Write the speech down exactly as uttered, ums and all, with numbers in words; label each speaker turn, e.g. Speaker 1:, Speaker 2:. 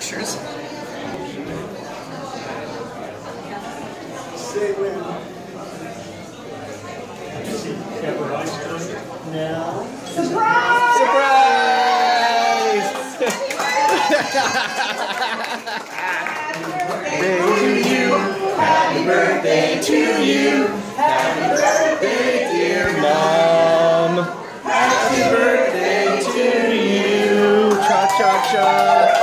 Speaker 1: pictures.
Speaker 2: Say when.
Speaker 3: Now.
Speaker 1: Surprise! Surprise! Happy birthday to you. Happy birthday, dear Mom. Happy birthday to you. Cha cha cha.